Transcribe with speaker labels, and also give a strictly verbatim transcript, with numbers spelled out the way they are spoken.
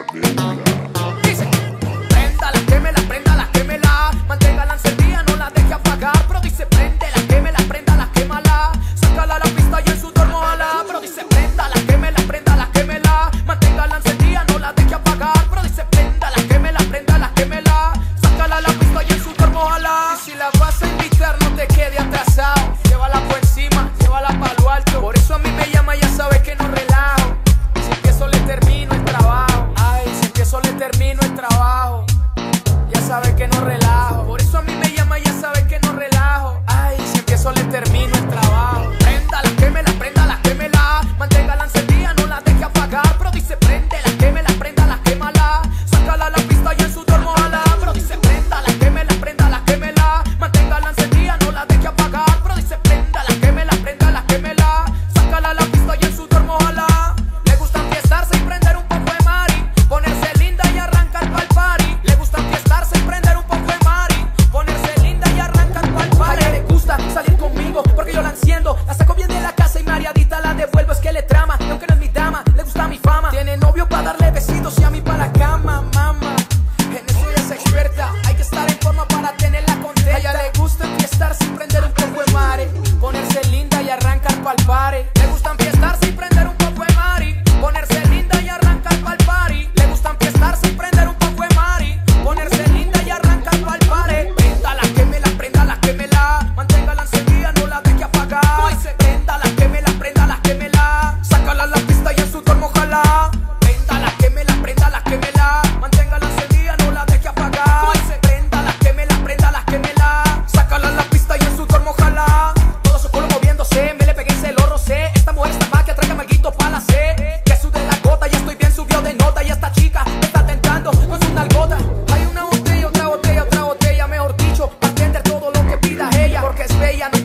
Speaker 1: Dice, préndala, quémela, préndala, quémela, manténgala encendida, no la deje apagar. Pero dice, préndela, quémela, préndala, quémala, sácala a la pista y en su torno ala. Pero dice, préndala, quémela, préndala, quémela, manténgala encendida, no la deje apagar. Pero dice, préndala, quémela, préndala, quémela, sácala a la pista y en su torno ala. Y si la vas a invitar, no te quede atrasado, llévala por encima, llévala pa' lo alto. Por eso a mí me llama, ya sabes que no relajo. Si empiezo le termino el trabajo, ay, si empiezo le termino el trabajo. Ya sabes que no relajo. Por eso a mí me llama, ya sabes que no relajo. Ay, si empiezo le termino el trabajo. Préndala, quémela, préndala, quémela, manténgala encendida, no la deje apagar. Pero dice, préndela, quémela, préndala, quémala, sácala a la pista y en su torno ala. Pero dice, préndala, quémela, préndala, quémela, manténgala encendida, no la deje apagar. Pero dice, préndala, quémela, préndala, quémela, sácala a la pista y en su torno ala. Le gusta enfiestarse y prender un poco de mari, ponerse linda y arrancar pa'l party. Le gusta enfiestarse y prender un poco de mari, ponerse linda y arrancar pa'l party. A ella le gusta salir conmigo porque yo la enciendo, la saco bien de la casa y mareadita la devuelvo. Es que le trama, y aunque no es mi dama, le gusta mi fama. Tiene novio pa' darle besitos y a mí pa' la cama, mama. En eso ella es experta, hay que estar en forma para tenerla contenta. A ella le gusta enfiestarse y prender un poco de mari, ponerse linda y arrancar pa'l party. Le gusta enfiestarse y prender un poco de mari, ponerse linda y arrancar pa'l party. Le gusta enfiestarse y prender un poco de mari, ponerse linda y arrancar pa'l party. Préndala, quémela, préndala, quémela, manténgala encendida, no la deje apagar. Como dice, préndala, quémela, préndala, quémela, sácala a la pista y en su torno ojalá. Préndala, quémela, préndala, quémela, manténgala encendida, no la deje apagar. Como dice, préndala, quémela, préndala, quémela, sácala a la pista y en su torno ojalá. Todo su culo moviéndose, me le pegué y se lo rocé. Esta mujer está más que atrae malguito pa' la C. Que sude la gota, ya estoy bien subió de nota. Y esta chica me está tentando con su nalgota. Hay una botella, otra botella, otra botella, mejor dicho, bartender todo lo que pida ella. Porque es bella, no